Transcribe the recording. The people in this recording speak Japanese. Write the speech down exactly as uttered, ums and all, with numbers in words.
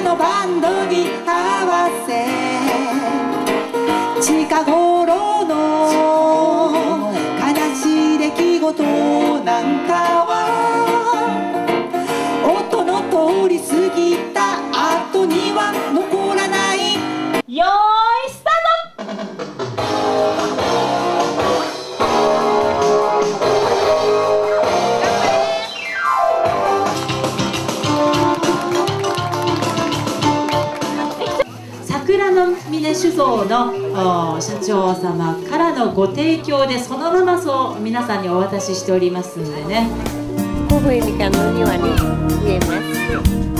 のバンドに合わせ近頃の悲しい出来事なんかは音の通り過ぎた後には残らない。よーいスタート。桜の峰酒造の社長様からのご提供でそのままそう皆さんにお渡ししておりますんでね。 微笑みかの庭に見えます。